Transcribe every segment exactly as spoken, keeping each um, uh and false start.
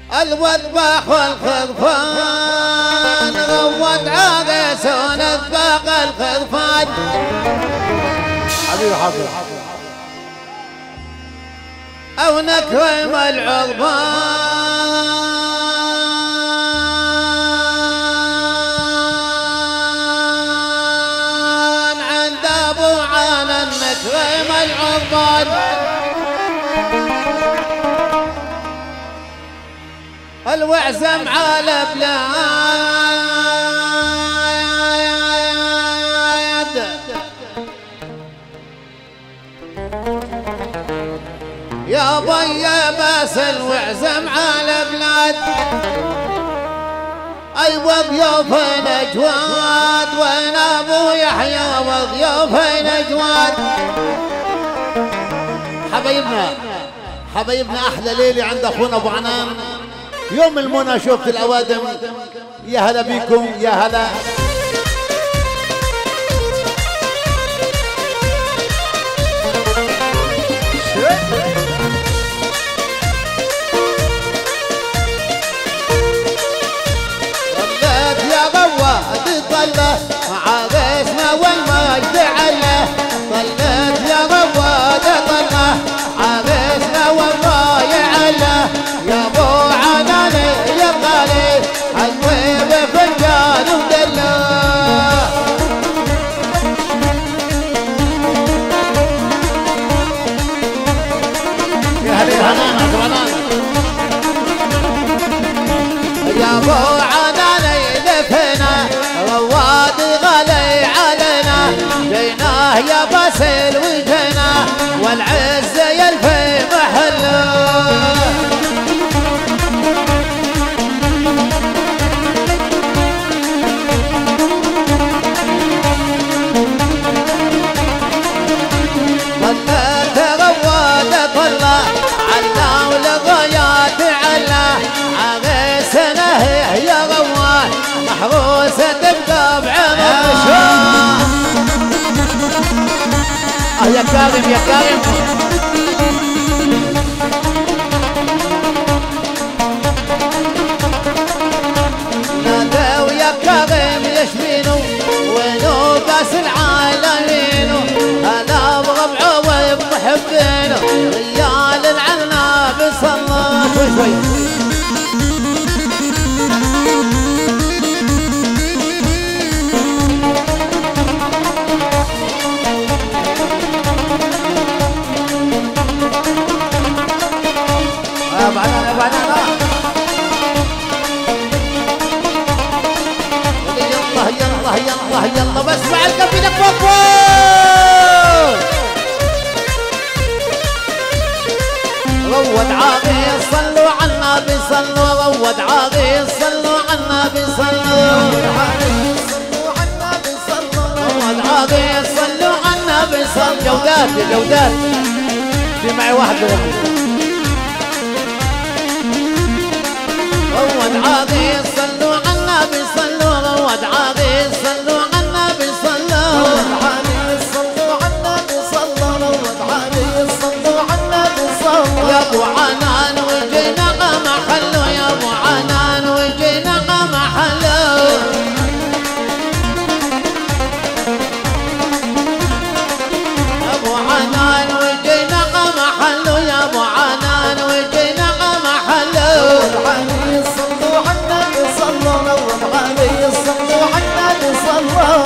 الوذبح والخذفان غوت عاقس ونذبح الخذفان. حبيبي حافظ أو نكرم العربان عند أبو عانا نكرم العربان. الوعزم على بلاد يا بي بس الوعزم على بلاد. ايوه ضيوفنا جواد وين ابو يحيى وضيوفنا جواد. حبايبنا حبايبنا احلى ليله عند اخونا ابو عنان يوم المنى شوفت الاوادم. يا هلا بيكم يا هلا. ضلت يا غواد ضله مع غيثنا والمجد عله. ضلت يا غواد ضله مع غيثنا والرايع عله. يا ابو عنان يا غالي عالطيب فنجان ودله. يا هلا يا هنانا يا ابو عنان يلفنا رواد غالي علينا. جيناه يا باسل وجينا والعز يلفي محله. ضلت غواد طلع علا ولغايات علا. عغيسنا يا غواد محروسة تبقى بعمر. اه يا كريم يا كريم. نادوا يا كريم يشمينو وينو باس العالمينو. هلا بربعه وبمحبينو ريال العناب صلى شوي شوي. بعدنا بعدنا يلا يلا يلا يلا بس مع الكفيلك فوق. روض عاقل صلوا على النبي صلوا. روض عاقل صلوا على النبي صلوا. روض عاقل صلوا على النبي صلوا. جودات جودات في معي واحد روض عاقل صلوا على النبي صلوا. روض عاقل صلوا على النبي صلوا. روض عاقل صلوا على النبي صلوا. روض عاقل صلوا على النبي صلوا. يا ابو عنان وجينا ما حلو. يا ابو عنان وجينا ما حلو. ابو عنان وجينا ما حلو. يا ابو عنان وجينا ما حلو. صلوا على النبي صلوا. روض علي صلوا على النبي صلوا.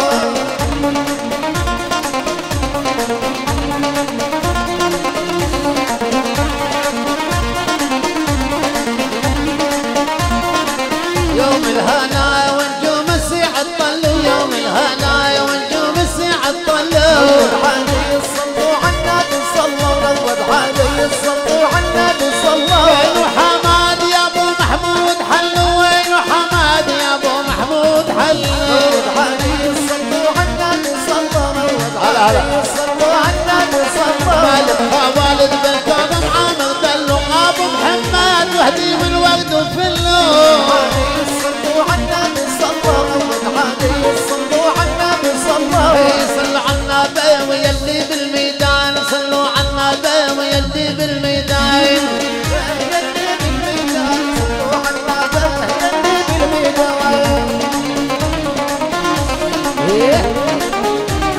يوم الهنا ونجوم الساعة طلوا. يوم الهنا ونجوم الساعة طلوا. روض علي صلوا على النبي صلوا. روض علي صلوا على النبي صلوا. وين حماد يا ابو محمود حلوا. وين حماد يا ابو محمود حلوا. روض علي صلوا على النبي صلوا. روض علي صلوا على النبي صلوا. مالك خوالد بن كاظم عامر دلوا. ابو محمد وهدي من ورد وفلو. صلوا على النبي صلوا. روض علي صلوا على النبي صلوا. صلوا على النبي ويلي بالميدان. صلوا على النبي ويلي بالميدان. يلي بالميدان. صلوا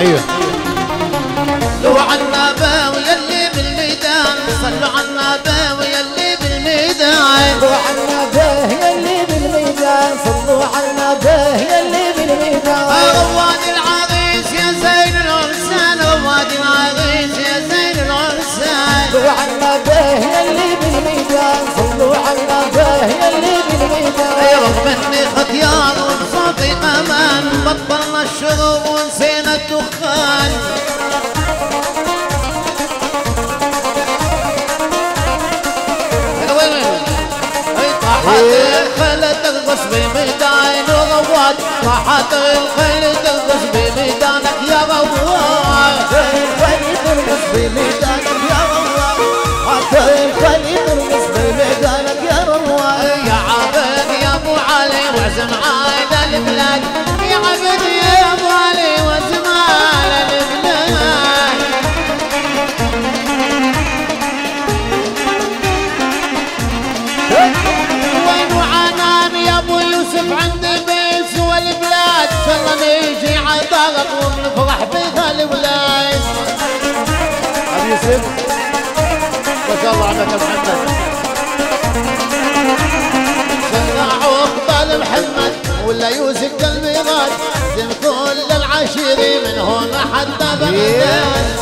ايوه صلوا على النبي ويلي بالميدان، صلوا على النبي ويلي بالميدان، صلوا على النبي يلي بالميدان، صلوا على النبي يلي بالميدان. رواد العريس يا زين العرسان، رواد العريس يا زين العرسان. صلوا على النبي يلي بالميدان، صلوا على النبي يلي بالميدان. رغم اني ختيار وبصوتي امان، بطلنا الشرب ونسينا الدخان. طاحت الخيل ترقص بميدان رواد، طاحت الخيل ترقص بميدانك يا رواد، الخيل ترقص بميدانك يا رواد، الخيل ترقص بميدانك يا رواد. يا عبد يا ابو علي وعزم عاد البلاد، يا عبد يا ابو علي وعزم عاد البلاد. وين وعنان يا ابو يوسف عند بيس والبلاد، ان شاء الله نيجي عطارك ونفرح بها الولاد. ابي يوسف ما شاء الله عليك يا محمد. شرعوا قبال محمد ولا يوسف قلبي غاد، زين كل العشيري من هون حتى بغداد.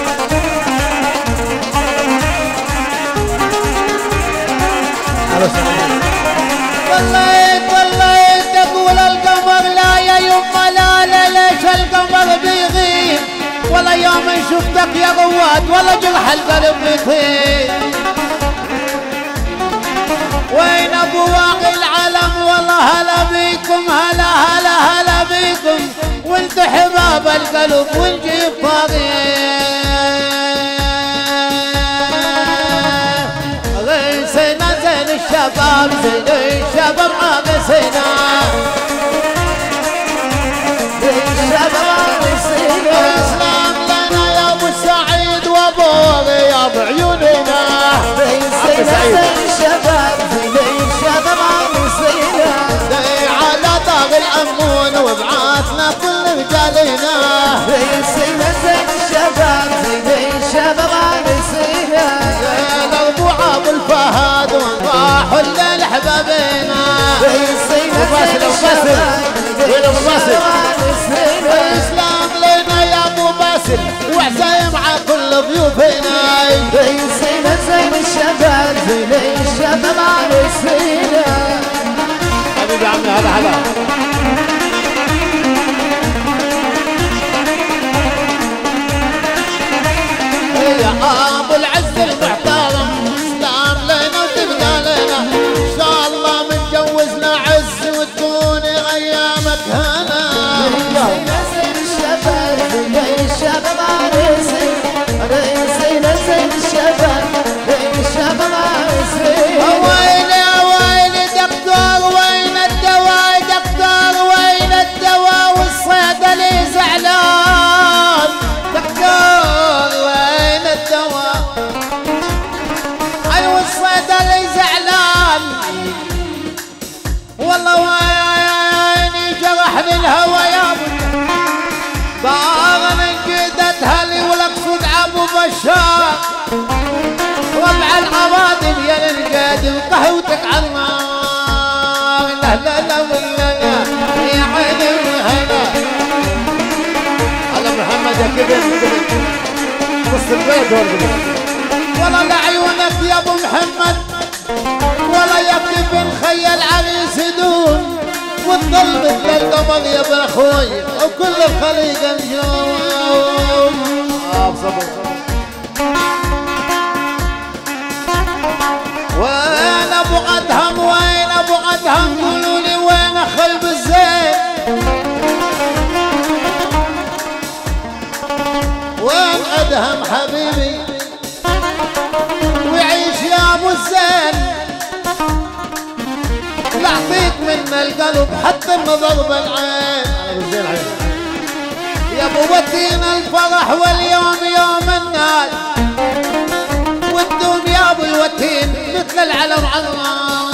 وليت وليت تقول القمر لا يا يما لا لا، ليش القمر بيغيب؟ ولا يوم شفتك يا غواد ولا جرح القلب بيطير. وين ابو واقي العلم والله هلا بيكم، هلا هلا هلا بيكم، وانت حباب القلب ونجيب طريق. غيسنا زين الشباب زين الشباب عاقسنا، زين الشباب عاقسنا. الاسلام لنا يا ابو سعيد وابو غياب عيوننا. زين الشباب زين الشباب عاقسنا، زي على طاغ الامون وبعاتنا كل رجالنا. زين زين الشباب زين الشباب عاقسنا. زين ابو عبد الفهد وانطاحوا الليل حبابنا. زين باسل ابو باسل وين ابو باسل؟ الاسلام لنا يا ابو باسل وعزايم على كل ضيوفنا. زين زين الشباب زين الشباب عاقسنا. حبيبي عمي هلا هلا. يا ابو العز المحترم اسلام لنا وتبقى لنا، ان شاء الله منجوزنا عز وتكون ايامك هنا. زين الشباب زين الشباب عاقسنا، زين زين الشباب زين الشباب عاقسنا. ويلي ويلي دكتور وين الدواء، دكتور وين الدواء والصيدلي زعلان. دكتور وين الدواء، ايوه الصيدلي زعلان. والله ويني جرحني الهوى يا ابو، ضاغ من جدتها لي والاقصد ابو بشار. ربع العوادم يا القادم قهوتك على النار. لا لا لا ولا لا يا عيني وهنا. هلا محمد يا كبر وسط البلد هون. والله لعيونك يا ابو محمد، والله يا كيف نخيل عريس هدوم وتضل مثل القمر يا ابن اخوي وكل الخليقه نجوم. اه صبر صبر. وين ابو ادهم وين ابو ادهم، قولوا لي وين خلب الزين، وين ادهم حبيبي ويعيش يا ابو الزين. يعطيك من القلب حتى النظر بالعين. زين عين يا ابو وتين الفرح واليوم يوم الناس، والدوم يا ابو الوتين مثل العلم عظام.